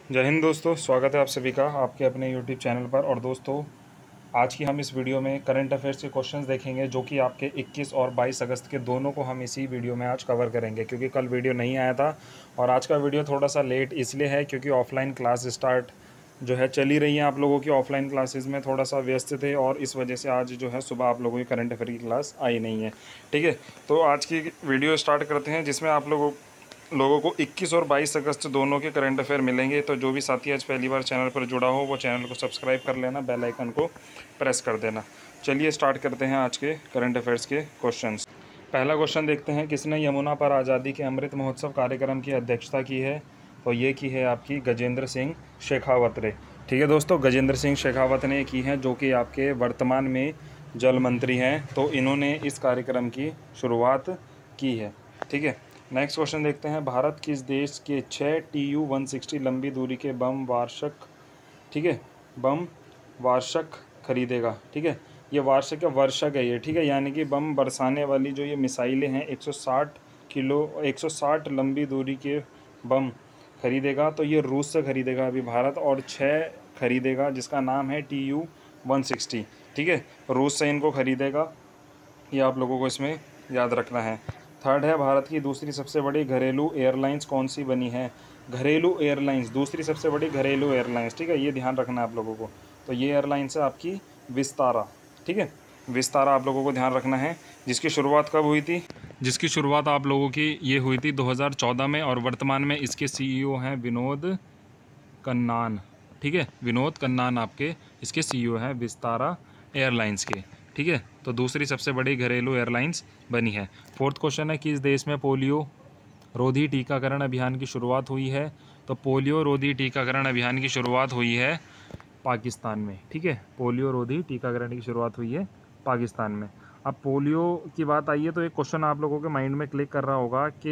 जय हिंद दोस्तों, स्वागत है आप सभी का आपके अपने YouTube चैनल पर। और दोस्तों, आज की हम इस वीडियो में करंट अफेयर्स के क्वेश्चंस देखेंगे जो कि आपके 21 और 22 अगस्त के दोनों को हम इसी वीडियो में आज कवर करेंगे, क्योंकि कल वीडियो नहीं आया था। और आज का वीडियो थोड़ा सा लेट इसलिए है क्योंकि ऑफलाइन क्लास स्टार्ट जो है चली रही है। आप लोगों की ऑफलाइन क्लासेस में थोड़ा सा व्यस्त थे और इस वजह से आज जो है सुबह आप लोगों की करंट अफेयर की क्लास आई नहीं है। ठीक है, तो आज की वीडियो स्टार्ट करते हैं जिसमें आप लोगों को 21 और 22 अगस्त दोनों के करंट अफेयर मिलेंगे। तो जो भी साथी आज पहली बार चैनल पर जुड़ा हो वो चैनल को सब्सक्राइब कर लेना, बेल आइकन को प्रेस कर देना। चलिए स्टार्ट करते हैं आज के करंट अफेयर्स के क्वेश्चंस। पहला क्वेश्चन देखते हैं, किसने यमुना पर आज़ादी के अमृत महोत्सव कार्यक्रम की अध्यक्षता की है? तो ये की है आपकी गजेंद्र सिंह शेखावत ने। ठीक है दोस्तों, गजेंद्र सिंह शेखावत ने की है, जो कि आपके वर्तमान में जल मंत्री हैं। तो इन्होंने इस कार्यक्रम की शुरुआत की है। ठीक है, नेक्स्ट क्वेश्चन देखते हैं, भारत किस देश के 6 TU-160 लंबी दूरी के बम वार्षक, ठीक है, बम वार्षक खरीदेगा? ठीक है, ये वार्षक या वर्षक है ये, ठीक है, यानी कि बम बरसाने वाली जो ये मिसाइलें हैं 160 लंबी दूरी के बम खरीदेगा। तो ये रूस से खरीदेगा अभी भारत, और 6 खरीदेगा जिसका नाम है TU-160। ठीक है, रूस से इनको खरीदेगा, ये आप लोगों को इसमें याद रखना है। थर्ड है, भारत की दूसरी सबसे बड़ी घरेलू एयरलाइंस कौन सी बनी है? घरेलू एयरलाइंस, दूसरी सबसे बड़ी घरेलू एयरलाइंस, ठीक है, ये ध्यान रखना है आप लोगों को। तो ये एयरलाइंस है आपकी विस्तारा। ठीक है, विस्तारा आप लोगों को ध्यान रखना है, जिसकी शुरुआत कब हुई थी? जिसकी शुरुआत आप लोगों की ये हुई थी 2014 में, और वर्तमान में इसके CEO हैं विनोद कन्नान। ठीक है, विनोद कन्नान आपके इसके CEO हैं विस्तारा एयरलाइंस के। ठीक है, तो दूसरी सबसे बड़ी घरेलू एयरलाइंस बनी है। फोर्थ क्वेश्चन है, किस देश में पोलियो रोधी टीकाकरण अभियान की शुरुआत हुई है? तो पोलियो रोधी टीकाकरण अभियान की शुरुआत हुई है पाकिस्तान में। ठीक है, पोलियो रोधी टीकाकरण की शुरुआत हुई है पाकिस्तान में। अब पोलियो की बात आई है तो एक क्वेश्चन आप लोगों के माइंड में क्लिक कर रहा होगा कि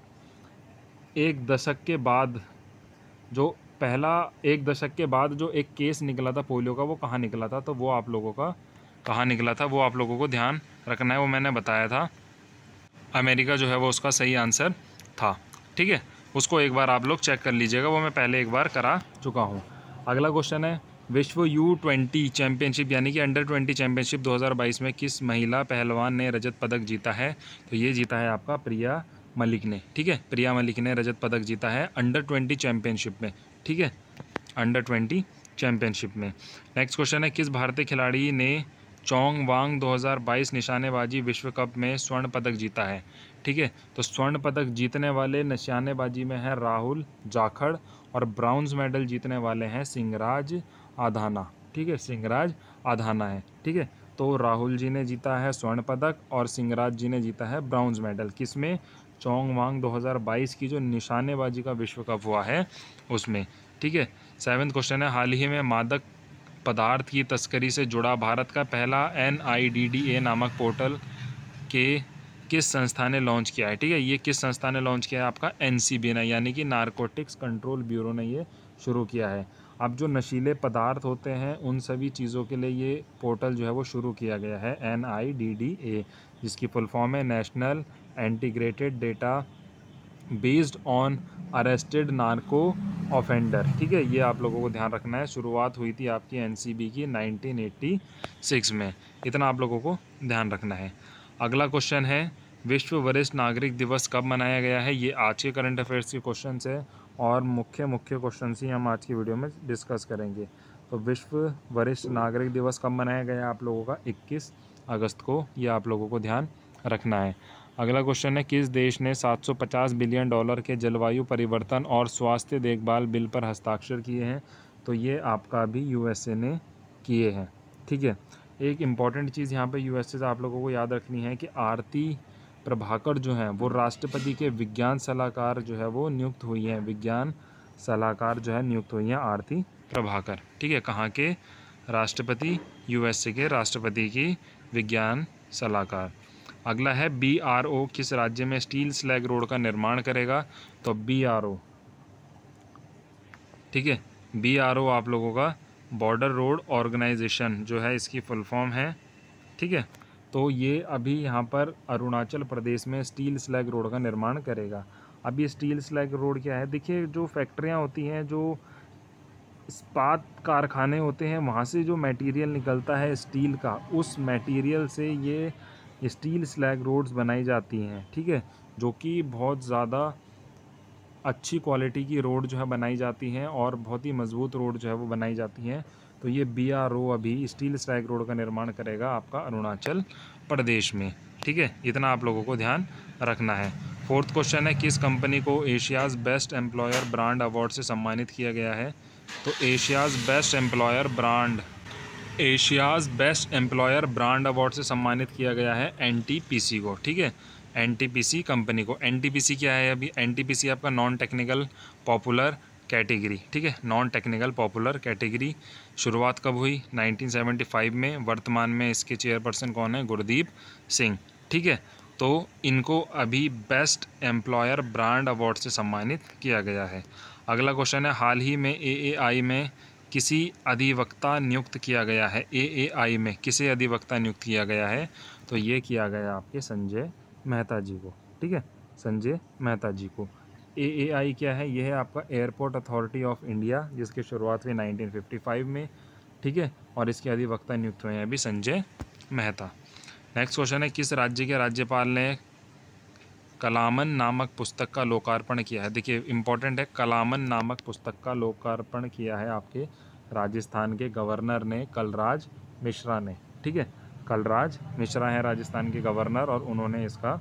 एक दशक के बाद जो पहला, एक दशक के बाद जो एक केस निकला था पोलियो का, वो कहाँ निकला था? तो वो आप लोगों का कहाँ निकला था वो आप लोगों को ध्यान रखना है। वो मैंने बताया था, अमेरिका जो है वो उसका सही आंसर था। ठीक है, उसको एक बार आप लोग चेक कर लीजिएगा, वो मैं पहले एक बार करा चुका हूँ। अगला क्वेश्चन है, विश्व U20 चैम्पियनशिप यानी कि अंडर-20 चैम्पियनशिप 2022 में किस महिला पहलवान ने रजत पदक जीता है? तो ये जीता है आपका प्रिया मलिक ने। ठीक है, प्रिया मलिक ने रजत पदक जीता है अंडर-20 चैम्पियनशिप में। ठीक है, अंडर-20 चैम्पियनशिप में। नेक्स्ट क्वेश्चन है, किस भारतीय खिलाड़ी ने चोंग वांग 2022 निशानेबाजी विश्व कप में स्वर्ण पदक जीता है? ठीक है, तो स्वर्ण पदक जीतने वाले निशानेबाजी में है राहुल जाखड़, और ब्राउन्ज मेडल जीतने वाले हैं सिंगराज आधाना। ठीक है, सिंगराज आधाना है। ठीक है, तो राहुल जी ने जीता है स्वर्ण पदक और सिंगराज जी ने जीता है ब्राउन्ज मेडल। किसमें? चोंग वांग 2022 की जो निशानेबाजी का विश्व कप हुआ है उसमें। ठीक है, सेवन्थ क्वेश्चन है, हाल ही में मादक पदार्थ की तस्करी से जुड़ा भारत का पहला NIDDA नामक पोर्टल के किस संस्था ने लॉन्च किया है? ठीक है, ये किस संस्था ने लॉन्च किया है? आपका NCB ने, यानी कि नारकोटिक्स कंट्रोल ब्यूरो ने ये शुरू किया है। अब जो नशीले पदार्थ होते हैं उन सभी चीज़ों के लिए ये पोर्टल जो है वो शुरू किया गया है, NIDDA, जिसकी फुल फॉर्म है national integrated data based on arrested narco offender. ठीक है, ये आप लोगों को ध्यान रखना है। शुरुआत हुई थी आपकी NCB की 1986 में, इतना आप लोगों को ध्यान रखना है। अगला क्वेश्चन है, विश्व वरिष्ठ नागरिक दिवस कब मनाया गया है? ये आज के करंट अफेयर्स के क्वेश्चन है और मुख्य क्वेश्चन ही हम आज की वीडियो में डिस्कस करेंगे। तो विश्व वरिष्ठ नागरिक दिवस कब मनाया गया है आप लोगों का? 21 अगस्त को, ये आप लोगों को ध्यान रखना है। अगला क्वेश्चन है, किस देश ने $750 बिलियन के जलवायु परिवर्तन और स्वास्थ्य देखभाल बिल पर हस्ताक्षर किए हैं? तो ये आपका भी USA ने किए हैं। ठीक है, एक इम्पॉर्टेंट चीज़ यहाँ पे USA से आप लोगों को याद रखनी है कि आरती प्रभाकर जो हैं वो राष्ट्रपति के विज्ञान सलाहकार जो है वो नियुक्त हुई हैं, विज्ञान सलाहकार जो है नियुक्त हुई हैं आरती प्रभाकर। ठीक है, कहाँ के राष्ट्रपति? USA के राष्ट्रपति की विज्ञान सलाहकार। अगला है, BRO किस राज्य में स्टील स्लैग रोड का निर्माण करेगा? तो BRO, ठीक है, BRO आप लोगों का बॉर्डर रोड ऑर्गेनाइजेशन जो है इसकी फुल फॉर्म है। ठीक है, तो ये अभी यहाँ पर अरुणाचल प्रदेश में स्टील स्लैग रोड का निर्माण करेगा। अब ये स्टील स्लैग रोड क्या है? देखिए, जो फैक्ट्रियाँ होती हैं, जो इस्पात कारखाने होते हैं, वहाँ से जो मटेरियल निकलता है स्टील का, उस मटेरियल से ये स्टील स्लैग रोड्स बनाई जाती हैं, ठीक है, जो कि बहुत ज़्यादा अच्छी क्वालिटी की रोड जो है बनाई जाती हैं और बहुत ही मज़बूत रोड जो है वो बनाई जाती हैं। तो ये BRO अभी स्टील स्लैग रोड का निर्माण करेगा आपका अरुणाचल प्रदेश में, ठीक है। इतना आप लोगों को ध्यान रखना है। फोर्थ क्वेश्चन है, किस कंपनी को Asia's best employer brand award से सम्मानित किया गया है? तो Asia's best employer brand award से सम्मानित किया गया है NTPC को, ठीक है, NTPC कंपनी को। NTPC क्या है? अभी NTPC आपका नॉन टेक्निकल पॉपुलर कैटेगरी, ठीक है, नॉन टेक्निकल पॉपुलर कैटेगरी। शुरुआत कब हुई? 1975 में। वर्तमान में इसके चेयरपर्सन कौन है? गुरदीप सिंह, ठीक है। तो इनको अभी बेस्ट एम्प्लॉयर ब्रांड अवार्ड से सम्मानित किया गया है। अगला क्वेश्चन है, हाल ही में AAI में किसी अधिवक्ता नियुक्त किया गया है? AAI में किसे अधिवक्ता नियुक्त किया गया है? तो ये किया गया आपके संजय मेहता जी को, ठीक है, संजय मेहता जी को। AAI क्या है? यह है आपका एयरपोर्ट अथॉरिटी ऑफ इंडिया, जिसकी शुरुआत हुई 1955 में, ठीक है, और इसके अधिवक्ता नियुक्त हुए हैं अभी संजय मेहता। नेक्स्ट क्वेश्चन है, किस राज्य के राज्यपाल ने कलामन नामक पुस्तक का लोकार्पण किया है? देखिए इंपॉर्टेंट है, कलामन नामक पुस्तक का लोकार्पण किया है आपके राजस्थान के गवर्नर ने, कलराज मिश्रा ने, ठीक है, कलराज मिश्रा हैं राजस्थान के गवर्नर और उन्होंने इसका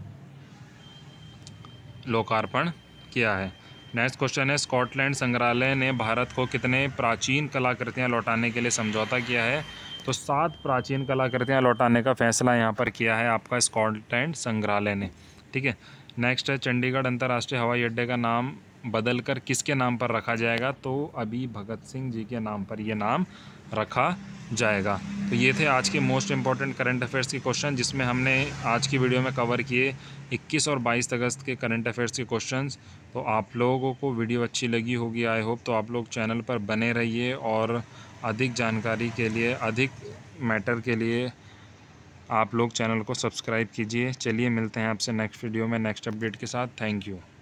लोकार्पण किया है। नेक्स्ट क्वेश्चन है, स्कॉटलैंड संग्रहालय ने भारत को कितने प्राचीन कलाकृतियाँ लौटाने के लिए समझौता किया है? तो 7 प्राचीन कलाकृतियाँ लौटाने का फैसला यहाँ पर किया है आपका स्कॉटलैंड संग्रहालय ने, ठीक है। नेक्स्ट है, चंडीगढ़ अंतर्राष्ट्रीय हवाई अड्डे का नाम बदलकर किसके नाम पर रखा जाएगा? तो अभी भगत सिंह जी के नाम पर ये नाम रखा जाएगा। तो ये थे आज के मोस्ट इंपॉर्टेंट करंट अफेयर्स के क्वेश्चन, जिसमें हमने आज की वीडियो में कवर किए 21 और 22 अगस्त के करंट अफेयर्स के क्वेश्चंस। तो आप लोगों को वीडियो अच्छी लगी होगी, आई होप। तो आप लोग चैनल पर बने रहिए और अधिक जानकारी के लिए, अधिक मैटर के लिए आप लोग चैनल को सब्सक्राइब कीजिए। चलिए मिलते हैं आपसे नेक्स्ट वीडियो में नेक्स्ट अपडेट के साथ। Thank you.